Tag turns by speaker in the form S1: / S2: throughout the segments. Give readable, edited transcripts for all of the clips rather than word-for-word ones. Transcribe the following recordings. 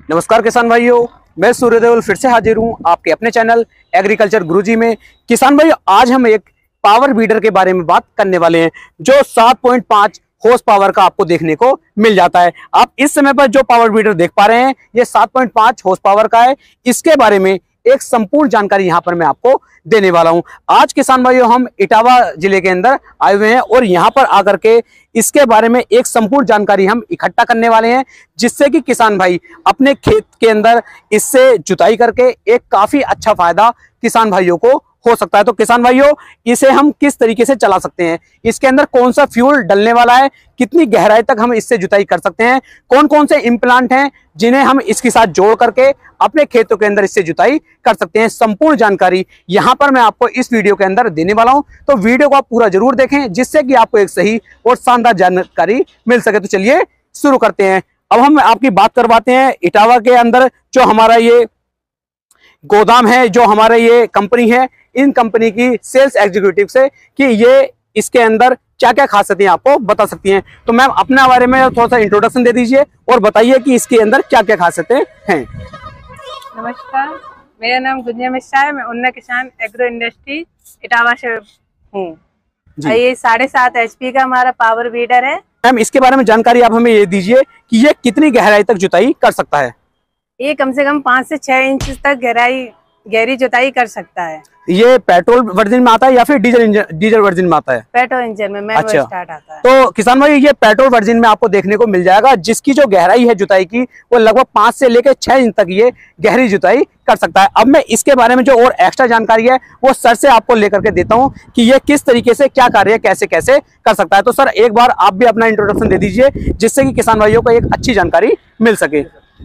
S1: नमस्कार किसान भाइयों, मैं सूर्यदेवल फिर से हाजिर हूं आपके अपने चैनल एग्रीकल्चर गुरुजी में। किसान भाइयों, आज हम एक पावर वीडर के बारे में बात करने वाले हैं जो 7.5 हॉर्स पावर का आपको देखने को मिल जाता है। आप इस समय पर जो पावर वीडर देख पा रहे हैं ये 7.5 हॉर्स पावर का है। इसके बारे में एक संपूर्ण जानकारी यहां पर मैं आपको देने वाला हूं। आज किसान भाइयों हम इटावा जिले के अंदर आए हुए हैं और यहां पर आकर के इसके बारे में एक संपूर्ण जानकारी हम इकट्ठा करने वाले हैं, जिससे कि किसान भाई अपने खेत के अंदर इससे जुताई करके एक काफी अच्छा फायदा किसान भाइयों को हो सकता है। तो किसान भाइयों, इसे हम किस तरीके से चला सकते हैं, इसके अंदर कौन सा फ्यूल डलने वाला है, कितनी गहराई तक हम इससे जुताई कर सकते हैं, कौन कौन से इम्प्लांट हैं जिन्हें हम इसके साथ जोड़ करके अपने खेतों के अंदर इससे जुताई कर सकते हैं, संपूर्ण जानकारी यहां पर मैं आपको इस वीडियो के अंदर देने वाला हूं। तो वीडियो को आप पूरा जरूर देखें, जिससे कि आपको एक सही और शानदार जानकारी मिल सके। तो चलिए शुरू करते हैं। अब हम आपकी बात करवाते हैं इटावा के अंदर जो हमारा ये गोदाम है, जो हमारा ये कंपनी है, इन कंपनी की सेल्स एग्जीक्यूटिव से कि ये इसके अंदर क्या क्या खासियतें आपको बता सकती हैं। तो मैम अपने बारे में थोड़ा सा इंट्रोडक्शन दे दीजिए और बताइए कि इसके अंदर क्या क्या खासियतें हैं।
S2: नमस्कार, मेरा नाम गुंजा मिश्रा है। मैं उन्नत किसान एग्रो इंडस्ट्री इटावा से हूँ। ये 7.5 HP का हमारा पावर वीडर है।
S1: मैम इसके बारे में जानकारी आप हमें ये दीजिए कि ये कितनी गहराई तक जुताई कर सकता है।
S2: ये कम से कम 5 से 6 इंच तक गहरी जुताई कर सकता है।
S1: ये पेट्रोल वर्जन में आता है या फिर डीजल वर्जन में आता है?
S2: पेट्रोल इंजन में
S1: अच्छा।
S2: स्टार्ट आता है।
S1: तो किसान भाई ये पेट्रोल वर्जन में आपको देखने को मिल जाएगा, जिसकी जो गहराई है जुताई की वो लगभग 5 से लेकर 6 इंच तक ये गहरी जुताई कर सकता है। अब मैं इसके बारे में जो और एक्स्ट्रा जानकारी है वो सर से आपको लेकर के देता हूँ कि ये किस तरीके से क्या कार्य कैसे कैसे कर सकता है। तो सर एक बार आप भी अपना इंट्रोडक्शन दे दीजिए, जिससे कि किसान भाइयों को एक अच्छी जानकारी मिल सके।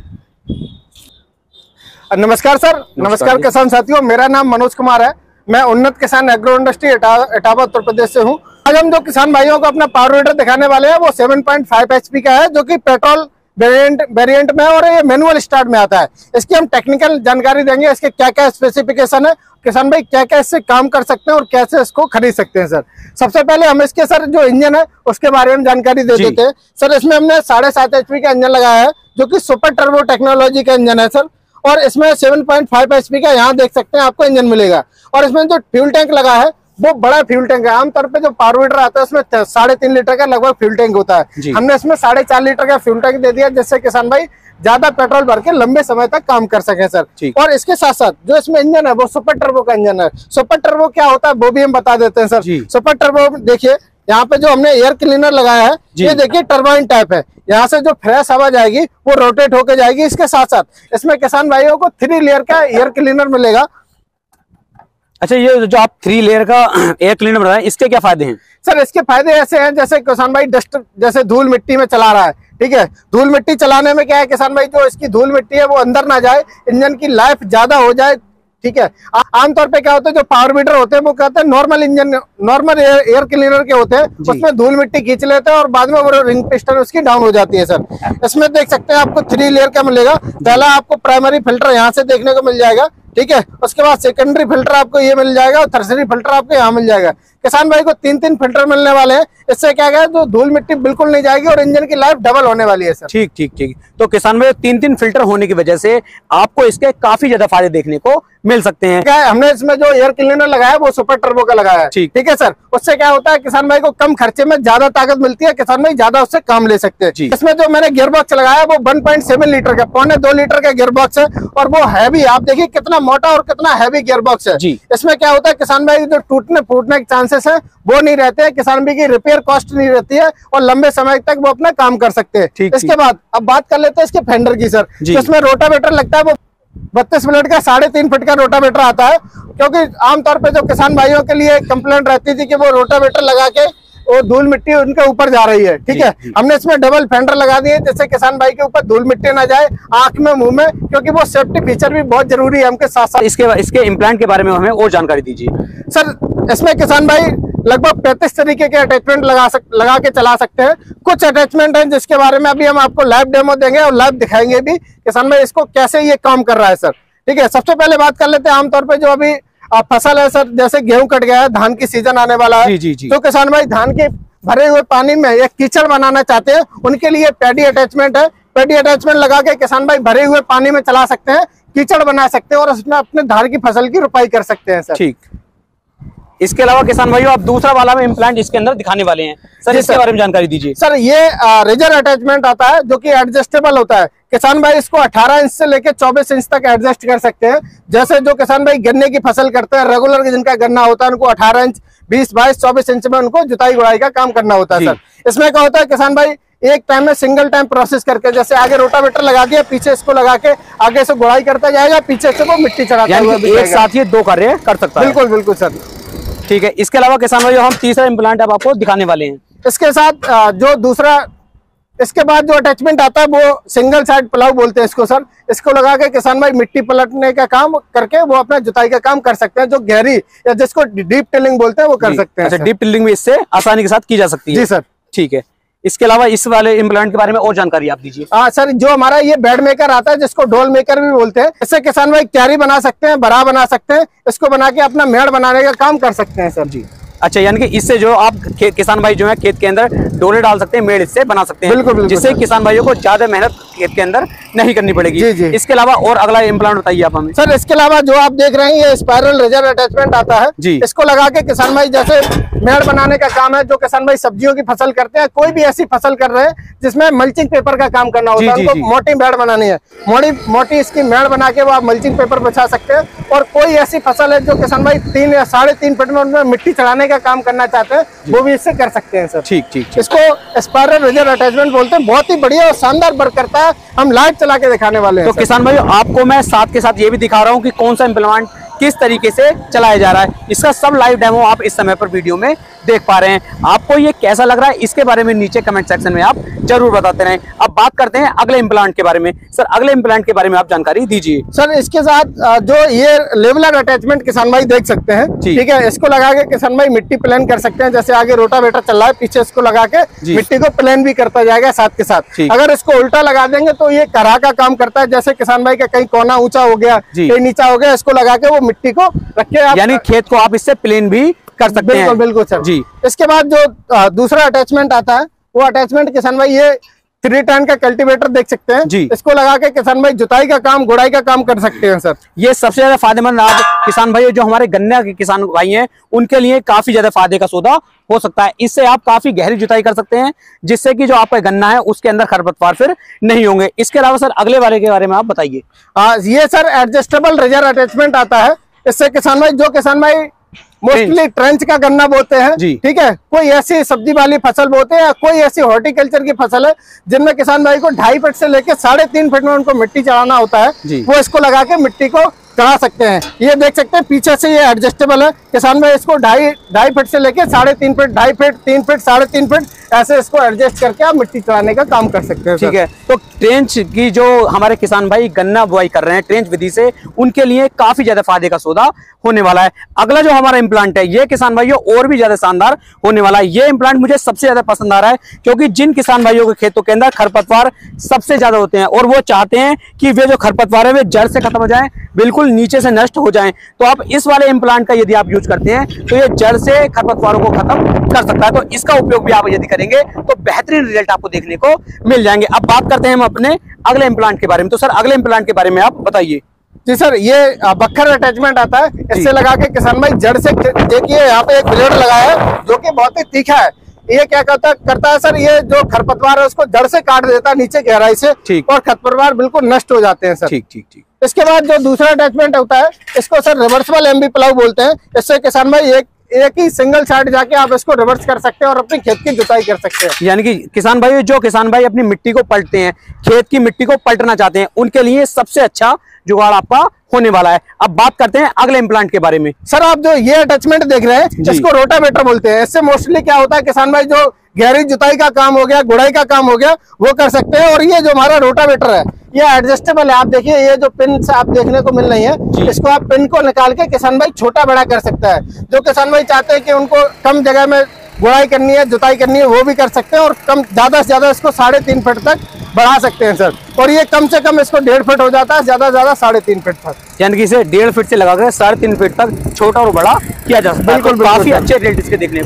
S3: नमस्कार सर। नमस्कार किसान साथियों, मेरा नाम मनोज कुमार है। मैं उन्नत किसान एग्रो इंडस्ट्री इटावा उत्तर प्रदेश से हूँ। आज हम जो किसान भाइयों को अपना पावर वीडर दिखाने वाले हैं वो 7.5 HP का है, जो कि पेट्रोल वेरिएंट में है और ये मैनुअल स्टार्ट में आता है। इसकी हम टेक्निकल जानकारी देंगे, इसके क्या क्या स्पेसिफिकेशन है, किसान भाई क्या क्या इससे काम कर सकते हैं और कैसे इसको खरीद सकते हैं। सर सबसे पहले हम इसके सर जो इंजन है उसके बारे में जानकारी दे देते हैं। सर इसमें हमने 7.5 HP का इंजन लगाया है, जो कि सुपर टर्बो टेक्नोलॉजी का इंजन है सर। और इसमें 7.5 HP का यहाँ देख सकते हैं आपको इंजन मिलेगा। और इसमें जो फ्यूल टैंक लगा है वो बड़ा फ्यूल टैंक है। आमतौर पे जो पावर वीडर आता है उसमें 3.5 लीटर का लगभग फ्यूल टैंक होता है। हमने इसमें 4.5 लीटर का फ्यूल टैंक दे दिया, जिससे किसान भाई ज्यादा पेट्रोल भर के लंबे समय तक काम कर सके सर। और इसके साथ साथ जो इसमें इंजन है वो सुपर टर्बो का इंजन है। सुपर टर्बो क्या होता है वो भी हम बता देते हैं सर। सुपर टर्बो देखिए, यहाँ पे जो हमने एयर क्लीनर लगाया है ये देखिए टर्बाइन टाइप है। यहाँ से जो फ्रेश हवा जाएगी वो रोटेट होके जाएगी। इसके साथ साथ इसमें किसान भाइयों को 3 लेयर का एयर क्लीनर मिलेगा।
S1: अच्छा, ये जो आप 3 लेयर का एयर क्लीनर बना रहे हैं, इसके क्या फायदे हैं?
S3: सर इसके फायदे ऐसे हैं, जैसे किसान भाई डस्ट जैसे धूल मिट्टी में चला रहा है, ठीक है, धूल मिट्टी चलाने में क्या है किसान भाई, जो इसकी धूल मिट्टी है वो अंदर ना जाए, इंजन की लाइफ ज्यादा हो जाए, ठीक है। आमतौर पे क्या होता है, जो पावर वीडर होते हैं वो कहते हैं नॉर्मल एयर क्लीनर के होते हैं, उसमें धूल मिट्टी खींच लेते हैं और बाद में वो रिंग पिस्टन उसकी डाउन हो जाती है सर। इसमें देख सकते हैं आपको 3 लेयर का मिलेगा। पहला आपको प्राइमरी फिल्टर यहाँ से देखने को मिल जाएगा, ठीक है। उसके बाद सेकेंडरी फिल्टर आपको ये मिल जाएगा और टर्सरी फिल्टर आपको यहाँ मिल जाएगा। किसान भाई को 3 फिल्टर मिलने वाले हैं। इससे क्या है, जो धूल मिट्टी बिल्कुल नहीं जाएगी और इंजन की लाइफ डबल होने वाली है सर। ठीक। तो किसान भाई 3 फिल्टर होने की वजह से आपको इसके काफी ज्यादा फायदे देखने को मिल सकते हैं। क्या है, हमने इसमें जो एयर क्लीनर लगाया है वो सुपर टर्बो का लगाया है, ठीक है सर। उससे क्या होता है किसान भाई को कम खर्चे में ज्यादा ताकत मिलती है, किसान भाई ज्यादा उससे काम ले सकते हैं। इसमें जो मैंने गियर बॉक्स लगाया वो 1.7 लीटर का 1.25 लीटर का गियर बॉक्स है और वो हैवी, आप देखिए कितना मोटा और कितना हैवी गियर बॉक्स है। इसमें क्या होता है किसान भाई जो टूटने फूटने के चांसेस है वो नहीं रहते हैं, किसान भाई की रिपेयर कॉस्ट नहीं रहती है और लंबे समय तक वो अपना काम कर सकते हैं। इसके बाद अब बात कर लेते हैं इसके फेंडर की सर। इसमें रोटावेटर लगता है वो 32 मिनट का 3.5 फीट का रोटावेटर आता है, क्योंकि आमतौर पे जो किसान भाइयों के लिए कंप्लेंट रहती थी कि वो रोटावेटर लगा के वो धूल मिट्टी उनके ऊपर जा रही है, ठीक है। हमने इसमें डबल फेंडर लगा दिए, जिससे किसान भाई के ऊपर धूल मिट्टी ना जाए आंख में, मुंह में, क्योंकि वो सेफ्टी फीचर भी बहुत जरूरी है। हमके साथ साथ
S1: इसके इम्प्लांट के बारे में हमें और जानकारी दीजिए
S3: सर। इसमें किसान भाई लगभग 35 तरीके के अटैचमेंट लगा के चला सकते हैं। कुछ अटैचमेंट हैं जिसके बारे में अभी हम आपको लाइव डेमो देंगे और लाइव दिखाएंगे भी किसान भाई इसको कैसे ये काम कर रहा है सर, ठीक है। सबसे पहले बात कर लेते हैं आमतौर पे जो अभी फसल है सर, जैसे गेहूं कट गया है, धान की सीजन आने वाला है, तो किसान भाई धान के भरे हुए पानी में एक कीचड़ बनाना चाहते हैं, उनके लिए पैडी अटैचमेंट है। पेडी अटैचमेंट लगा के किसान भाई भरे हुए पानी में चला सकते हैं, कीचड़ बना सकते हैं और उसमें अपने धान की फसल की रुपाई कर सकते हैं सर।
S1: ठीक। इसके अलावा किसान भाइयों आप दूसरा वाला में इम्प्लांट इसके अंदर दिखाने वाले हैं सर, इसके बारे में जानकारी दीजिए।
S3: सर ये रेजर अटैचमेंट आता है जो कि एडजस्टेबल होता है। किसान भाई इसको 18 इंच से लेकर 24 इंच तक एडजस्ट कर सकते हैं। जैसे जो किसान भाई गन्ने की फसल करते हैं, रेगुलर जिनका गन्ना होता है, उनको 18 इंच 20, 22, 24 इंच में उनको जुताई गुड़ाई का काम करना होता है सर। इसमें क्या होता है, किसान भाई एक टाइम में सिंगल टाइम प्रोसेस करके, जैसे आगे रोटावेटर लगा दिया, पीछे इसको लगा के आगे से गुड़ाई करता जाएगा, पीछे से वो मिट्टी चढ़ाता हुआ
S1: एक साथ ये दो कार्य कर सकता है।
S3: बिल्कुल बिल्कुल सर।
S1: ठीक है। इसके अलावा किसान भाइयों हम तीसरा इम्प्लांट अब आपको दिखाने वाले हैं।
S3: इसके साथ जो दूसरा, इसके बाद जो अटैचमेंट आता है वो सिंगल साइड प्लाऊ बोलते हैं इसको सर। इसको लगा के किसान भाई मिट्टी पलटने का काम करके वो अपना जुताई का काम कर सकते हैं, जो गहरी या जिसको डीप टिलिंग बोलते हैं वो कर सकते हैं।
S1: अच्छा, डीप टिलिंग भी इससे आसानी के साथ की जा सकती है।
S3: जी सर।
S1: ठीक है। इसके अलावा इस वाले इम्प्लांट के बारे में और जानकारी आप दीजिए।
S3: सर जो हमारा ये बेड मेकर आता है, जिसको डोल मेकर भी बोलते हैं, इससे किसान भाई क्यारी बना सकते हैं, बरा बना सकते हैं, इसको बना के अपना मेड़ बनाने का काम कर सकते हैं सर। जी।
S1: अच्छा, यानी कि इससे जो आप किसान भाई जो है खेत के अंदर डोले डाल सकते हैं, मेड़ इससे बना सकते हैं।
S3: बिल्कुल,
S1: जिससे किसान भाइयों को ज्यादा मेहनत खेत के अंदर नहीं करनी पड़ेगी।
S3: जी जी।
S1: इसके अलावा और अगला इम्प्लांट बताइए आप हमें।
S3: सर इसके अलावा जो आप देख रहे हैं ये स्पाइरल रेजर अटैचमेंट आता है
S1: जी।
S3: इसको लगा के किसान भाई जैसे मेड़ बनाने का काम है, जो किसान भाई सब्जियों की फसल करते हैं, कोई भी ऐसी फसल कर रहे हैं जिसमें मल्चिंग पेपर का काम करना होता है, उनको मोटी मेड़ बनानी है, मोटी इसकी मेड़ बना के वो आप मल्चिंग पेपर बिछा सकते हैं। और कोई ऐसी फसल है जो किसान भाई 3 या 3.5 फीट में उनमें मिट्टी चढ़ाने का काम करना चाहते हैं, वो भी इससे कर सकते हैं सर।
S1: ठीक ठीक।
S3: इसको स्पाइरल रेजर अटैचमेंट बोलते हैं। बहुत ही बढ़िया और शानदार वर्क करता है। हम लाइव चला के दिखाने वाले हैं।
S1: तो किसान भाई आपको मैं साथ के साथ ये भी दिखा रहा हूँ कि कौन सा इम्प्लांट किस तरीके से चलाया जा रहा है। इसका सब लाइव डेमो आप इस समय पर वीडियो में देख पा रहे हैं। आपको ये कैसा लग रहा है इसके बारे में नीचे कमेंट सेक्शन में आप जरूर बताते रहें। अब बात करते हैं अगले इम्प्लांट के बारे में। सर अगले इम्प्लांट के बारे में आप जानकारी दीजिए।
S3: सर इसके साथ जो ये लेवलर अटैचमेंट किसान भाई देख सकते हैं, ठीक है, इसको लगा के किसान भाई मिट्टी प्लेन कर सकते हैं। जैसे आगे रोटावेटर चल रहा है, पीछे इसको लगा के मिट्टी को प्लेन भी करता जाएगा साथ के साथ। अगर इसको उल्टा लगा देंगे तो ये करा का काम करता है। जैसे किसान भाई का कहीं कोना ऊंचा हो गया, कहीं नीचा हो गया, इसको लगा के वो मिट्टी को रख के
S1: यानी खेत को आप इससे प्लेन भी कर सकते हैं।
S3: बिल्कुल सर
S1: जी।
S3: इसके बाद जो दूसरा अटैचमेंट आता है वो अटैचमेंट किसान भाई ये 3 टन का कल्टीवेटर देख सकते हैं जी। इसको लगा के किसान भाई जुताई का काम, गुड़ाई का काम कर सकते हैं सर।
S1: ये सबसे ज्यादा फायदेमंद आज किसान भाई जो हमारे गन्ना के किसान भाई हैं उनके लिए काफी ज्यादा फायदे का सौदा हो सकता है। इससे आप काफी गहरी जुताई कर सकते हैं, जिससे कि जो आपका गन्ना है उसके अंदर खरपतवार फिर नहीं होंगे। इसके अलावा सर अगले वाले के बारे में आप बताइए।
S3: ये सर एडजस्टेबल रेजर अटैचमेंट आता है। इससे किसान भाई मोस्टली ट्रेंच का गन्ना बोते हैं, ठीक है, कोई ऐसी सब्जी वाली फसल बोते हैं या कोई ऐसी हॉर्टिकल्चर की फसल है जिनमें किसान भाई को 2.5 फीट से लेकर 3.5 फीट में उनको मिट्टी चढ़ाना होता है, वो इसको लगा के मिट्टी को चढ़ा सकते हैं। ये देख सकते हैं पीछे से ये एडजस्टेबल है। किसान भाई इसको 2.5 फीट से लेके 3.5 फीट, 2.5 फीट, 3 फीट, 3.5 फीट ऐसे इसको एडजस्ट करके आप मिट्टी चढ़ाने का काम कर सकते हैं।
S1: ठीक है। तो ट्रेंच की जो हमारे किसान भाई गन्ना बुआई कर रहे हैं ट्रेंच विधि से, उनके लिए काफी ज्यादा फायदे का सौदा होने वाला है। अगला जो हमारा इम्प्लांट है ये किसान भाइयों और भी ज्यादा शानदार होने वाला है। ये इम्प्लांट मुझे सबसे ज्यादा पसंद आ रहा है, क्योंकि जिन किसान भाइयों के खेतों के अंदर खरपतवार सबसे ज्यादा होते हैं और वो चाहते हैं कि वे जो खरपतवार है वे जड़ से खत्म हो जाए, बिल्कुल नीचे से नष्ट हो जाएं, तो आप इस वाले इम्प्लांट का यदि आप यूज करते हैं तो ये जड़ से खरपतवारों को खत्म कर सकता है। तो इसका उपयोग भी आप यदि करेंगे तो बेहतरीन रिजल्ट आपको देखने को मिल जाएंगे। अब बात करते हैं हम अपने अगले इम्प्लांट के बारे में। तो सर अगले इम्प्लांट के बारे में आप बताइए।
S3: जी सर, ये बक्खर अटैचमेंट आता है। इससे लगा के किसान भाई जड़ से, देखिए यहाँ पे एक ब्लेड लगाया है जो कि बहुत ही तीखा है। ये क्या करता है सर, ये जो खरपतवार है उसको जड़ से काट देता है नीचे गहराई से, और खरपतवार बिल्कुल नष्ट हो जाते हैं सर।
S1: ठीक ठीक ठीक।
S3: इसके बाद जो दूसरा अटैचमेंट होता है इसको सर रिवर्सिबल एमबी प्लाऊ बोलते हैं। इससे किसान भाई एक ही सिंगल साइड जाके आप इसको रिवर्स कर सकते हैं और अपनी खेत की जुताई कर सकते हैं।
S1: यानी कि किसान भाई अपनी मिट्टी को पलटते हैं, खेत की मिट्टी को पलटना चाहते हैं, उनके लिए सबसे अच्छा जुगाड़ आपका होने वाला है। अब बात करते हैं अगले इम्प्लांट के बारे में।
S3: सर आप जो ये अटैचमेंट देख रहे हैं इसको रोटावेटर बोलते हैं। इससे मोस्टली क्या होता है, किसान भाई जो गहरी जुताई का काम हो गया, गुड़ाई का काम हो गया, वो कर सकते हैं। और ये जो हमारा रोटावेटर है ये एडजस्टेबल है। आप देखिए ये जो पिन से आप देखने को मिल रही है, इसको आप पिन को निकाल के किसान भाई छोटा बड़ा कर सकता है। जो किसान भाई चाहते हैं कि उनको कम जगह में गुड़ाई करनी है, जुताई करनी है, वो भी कर सकते हैं। और ज्यादा से ज्यादा इसको 3.5 फीट तक बढ़ा सकते हैं सर। और ये कम से कम इसको 1.5 फीट हो जाता है, ज्यादा 3.5 फीट तक,
S1: यानी कि इसे 1.5 फीट से लगाकर 3.5 फीट तक छोटा और बड़ा किया जा सकता है। बिल्कुल काफी अच्छे रिजल्ट इसके देखने को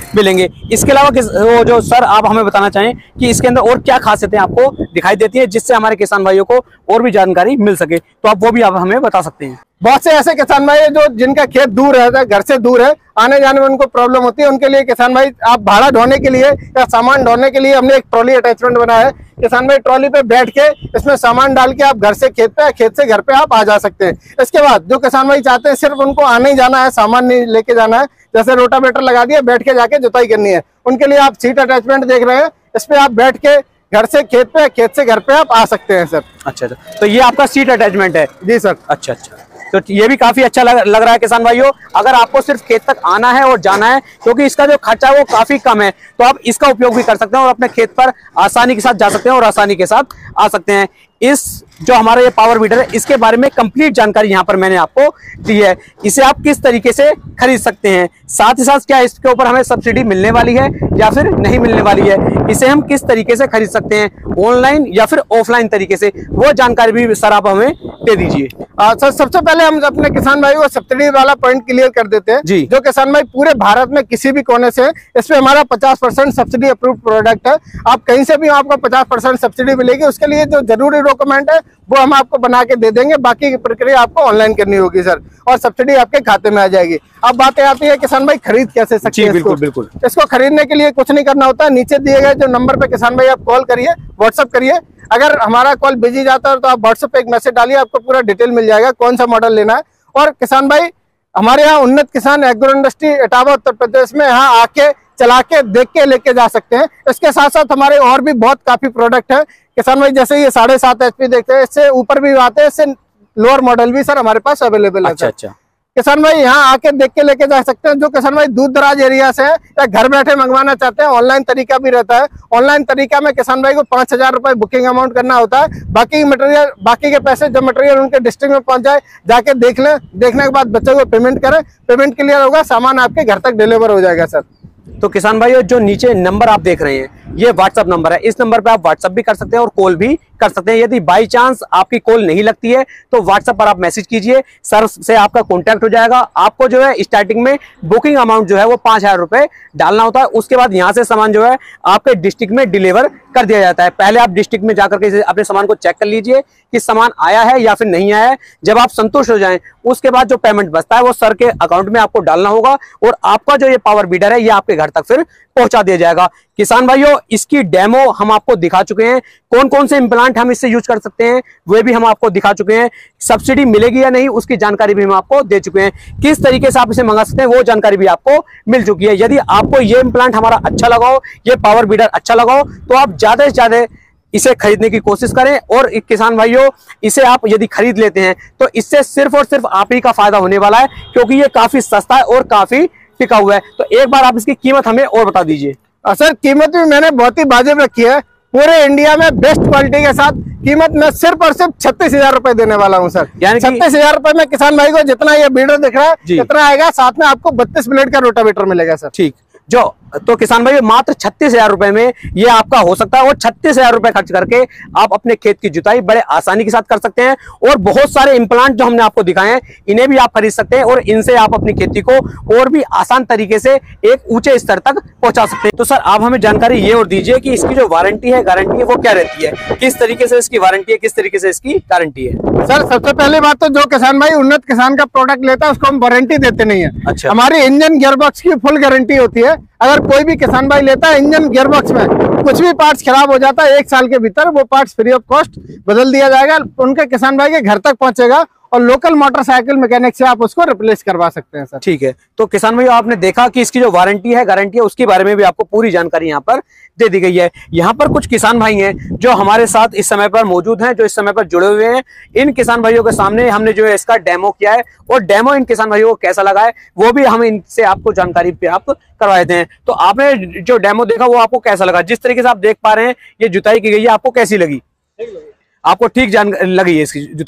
S1: मिलेंगे। इसके अलावा वो जो सर आप हमें बताना चाहें कि इसके अंदर और क्या खासियतें आपको दिखाई देती है जिससे हमारे किसान भाइयों को और भी जानकारी मिल सके, तो आप वो भी आप हमें बता सकते हैं।
S3: बहुत से ऐसे किसान भाई जो जिनका खेत दूर है, घर से दूर है, आने जाने में उनको प्रॉब्लम होती है, उनके लिए किसान भाई आप भाड़ा ढोने के लिए या सामान ढोने के लिए हमने एक ट्रॉली अटैचमेंट बनाया है। किसान भाई ट्रॉली पे बैठ के इसमें सामान डाल के आप घर से खेत पे, खेत से घर पे आप आ जा सकते हैं। इसके बाद जो किसान भाई चाहते हैं सिर्फ उनको आने ही जाना है, सामान नहीं लेके जाना है, जैसे रोटावेटर लगा दिया, बैठ के जाके जुताई करनी है, उनके लिए आप सीट अटैचमेंट देख रहे हैं। इस पे आप बैठ के घर से खेत पे, खेत से घर पे आप आ सकते हैं सर।
S1: अच्छा, तो ये आपका सीट अटैचमेंट है?
S3: जी सर।
S1: अच्छा, तो ये भी काफी अच्छा लग रहा है किसान भाइयों। अगर आपको सिर्फ खेत तक आना है और जाना है, क्योंकि इसका जो खर्चा है वो काफी कम है, तो आप इसका उपयोग भी कर सकते हैं और अपने खेत पर आसानी के साथ जा सकते हैं और आसानी के साथ आ सकते हैं। इस जो हमारा ये पावर वीडर है इसके बारे में कंप्लीट जानकारी यहाँ पर मैंने आपको दी है। इसे आप किस तरीके से खरीद सकते हैं, साथ ही साथ क्या इसके ऊपर हमें सब्सिडी मिलने वाली है या फिर नहीं मिलने वाली है, इसे हम किस तरीके से खरीद सकते हैं, ऑनलाइन या फिर ऑफलाइन तरीके से, वो जानकारी भी सर आप हमें दे दीजिए।
S3: सर सबसे पहले हम अपने किसान भाई को सब्सिडी वाला पॉइंट क्लियर कर देते हैं
S1: जी।
S3: जो किसान भाई पूरे भारत में किसी भी कोने से, इसमें हमारा 50% सब्सिडी अप्रूव्ड प्रोडक्ट है। आप कहीं से भी आपको 50% सब्सिडी मिलेगी। उसके लिए जो जरूरी डॉक्यूमेंट है वो हम आपको बना के दे देंगे, बाकी की प्रक्रिया आपको ऑनलाइन करनी होगी सर, और सब्सिडी आपके खाते में आ जाएगी। अब बात आती है किसान भाई खरीद कैसे सकते हैं।
S1: बिल्कुल।
S3: इसको खरीदने के लिए कुछ नहीं करना होता है, नीचे दिए गए जो नंबर पे किसान भाई आप कॉल करिए, व्हाट्सअप करिए। अगर हमारा कॉल बिजी जाता है तो आप व्हाट्सएप पे एक मैसेज डालिए, आपको पूरा डिटेल मिल जाएगा कौन सा मॉडल लेना है। और किसान भाई हमारे यहाँ उन्नत किसान एग्रो इंडस्ट्री इटावा उत्तर प्रदेश में यहाँ आके चला के देख के लेके जा सकते हैं। इसके साथ साथ हमारे और भी बहुत काफी प्रोडक्ट है किसान भाई, जैसे ये 7.5 HP देखते हैं, इससे ऊपर भी आते हैं, इससे लोअर मॉडल भी सर हमारे पास अवेलेबल है।
S1: अच्छा।
S3: किसान भाई यहाँ आके देख के लेके जा सकते हैं। जो किसान भाई दूर दराज एरिया से है या घर बैठे मंगवाना चाहते हैं, ऑनलाइन तरीका भी रहता है। ऑनलाइन तरीका में किसान भाई को 5,000 रुपए बुकिंग अमाउंट करना होता है। बाकी मटेरियल, बाकी के पैसे जब मटेरियल उनके डिस्ट्रिक्ट में पहुंच जाए, जाके देख लें, देखने के बाद बच्चों को पेमेंट करें, पेमेंट क्लियर होगा, सामान आपके घर तक डिलीवर हो जाएगा सर।
S1: तो किसान भाइयों जो नीचे नंबर आप देख रहे हैं ये व्हाट्सएप नंबर है, इस नंबर पे आप व्हाट्सएप भी कर सकते हैं और कॉल भी कर सकते हैं। यदि बाई चांस आपकी कॉल नहीं लगती है तो व्हाट्सएप पर आप मैसेज कीजिए, सर से आपका कांटेक्ट हो जाएगा। आपको जो है स्टार्टिंग में बुकिंग अमाउंट जो है वो 5,000 रुपए डालना होता है। उसके बाद यहाँ से सामान जो है आपके डिस्ट्रिक्ट में डिलीवर कर दिया जाता है। पहले आप डिस्ट्रिक्ट में जाकर के अपने सामान को चेक कर लीजिए कि सामान आया है या फिर नहीं आया है। जब आप संतुष्ट हो जाएं उसके बाद जो पेमेंट बचता है वो सर के अकाउंट में आपको डालना होगा और आपका जो ये पावर बीडर है ये आपके घर तक फिर पहुंचा दिया जाएगा। किसान भाइयों इसकी डेमो हम आपको दिखा चुके हैं, कौन कौन से इम्प्लांट हम इससे यूज कर सकते हैं वे भी हम आपको दिखा चुके हैं। सब्सिडी मिलेगी या नहीं उसकी जानकारी भी हम आपको दे चुके हैं। किस तरीके से आप इसे मंगा सकते हैं वो जानकारी भी आपको मिल चुकी है। यदि आपको ये इम्प्लांट हमारा अच्छा लगा हो, ये पावर बीडर अच्छा लगा हो, तो आप ज्यादा से ज्यादा इसे खरीदने की कोशिश करें। और किसान भाइयों इसे आप यदि खरीद लेते हैं तो इससे सिर्फ और सिर्फ आप ही का फायदा होने वाला है, क्योंकि ये काफी सस्ता है और काफी टिका हुआ है। तो एक बार आप इसकी कीमत हमें और बता दीजिए।
S3: सर कीमत भी मैंने बहुत ही वाजिब रखी है, पूरे इंडिया में बेस्ट क्वालिटी के साथ कीमत मैं सिर्फ और सिर्फ 36,000 रुपए देने वाला हूं सर। यानी 36,000 रुपए में किसान भाई को जितना ये बीडर दिख रहा है इतना आएगा, साथ में आपको 32 ब्लेड का रोटावेटर मिलेगा सर।
S1: ठीक, जो तो किसान भाई मात्र 36,000 रुपए में ये आपका हो सकता है और 36,000 रुपए खर्च करके आप अपने खेत की जुताई बड़े आसानी के साथ कर सकते हैं। और बहुत सारे इम्प्लांट जो हमने आपको दिखाए हैं इन्हें भी आप खरीद सकते हैं और इनसे आप अपनी खेती को और भी आसान तरीके से एक ऊंचे स्तर तक पहुंचा सकते हैं। तो सर आप हमें जानकारी ये और दीजिए कि इसकी जो वारंटी है, गारंटी है, वो क्या रहती है, किस तरीके से इसकी वारंटी है, किस तरीके से इसकी गारंटी है।
S3: सर सबसे पहली बात तो जो किसान भाई उन्नत किसान का प्रोडक्ट लेता है उसको हम वारंटी देते नहीं है।
S1: अच्छा।
S3: हमारी इंजन गियरबॉक्स की फुल गारंटी होती है। अगर कोई भी किसान भाई लेता है इंजन गियरबॉक्स में कुछ भी पार्ट्स खराब हो जाता है 1 साल के भीतर वो पार्ट्स फ्री ऑफ कॉस्ट बदल दिया जाएगा, उनके किसान भाई के घर तक पहुंचेगा और लोकल मोटरसाइकिल मैकेनिक से आप उसको रिप्लेस करवा सकते हैं सर।
S1: ठीक है, तो किसान भाई आपने देखा कि इसकी जो वारंटी है, गारंटी है, उसके बारे में भी आपको पूरी जानकारी यहाँ पर दे दी गई है। यहाँ पर कुछ किसान भाई हैं जो हमारे साथ इस समय पर मौजूद हैं, जो इस समय पर जुड़े हुए हैं। इन किसान भाइयों के सामने हमने जो है इसका डेमो किया है और डेमो इन किसान भाइयों को कैसा लगा है वो भी हम इनसे आपको जानकारी प्राप्त करवाए थे। तो आपने जो डेमो देखा वो आपको कैसा लगा? जिस तरीके से आप देख पा रहे हैं ये जुताई की गई है, आपको कैसी लगी? आपको ठीक जान लगी है इसकी जुताई?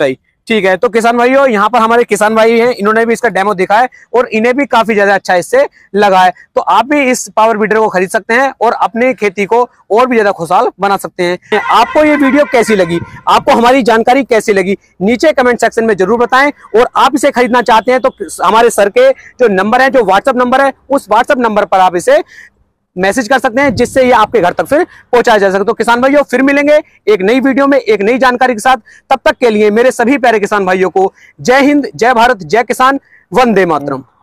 S1: ठीक है, तो किसान भाइयों यहाँ पर हमारे किसान भाई हैं, इन्होंने भी इसका डेमो देखा है और इन्हें भी काफी ज्यादा अच्छा इससे लगा है। तो आप भी इस पावर बीडर को खरीद सकते हैं और अपने खेती को और भी ज्यादा खुशहाल बना सकते हैं। आपको ये वीडियो कैसी लगी, आपको हमारी जानकारी कैसी लगी, नीचे कमेंट सेक्शन में जरूर बताएं। और आप इसे खरीदना चाहते हैं तो हमारे सर के जो नंबर है, जो व्हाट्सएप नंबर है, उस व्हाट्सएप नंबर पर आप इसे मैसेज कर सकते हैं, जिससे ये आपके घर तक फिर पहुंचाया जा सके। तो किसान भाइयों फिर मिलेंगे एक नई वीडियो में एक नई जानकारी के साथ। तब तक के लिए मेरे सभी प्यारे किसान भाइयों को जय हिंद, जय भारत, जय किसान, वंदे मातरम।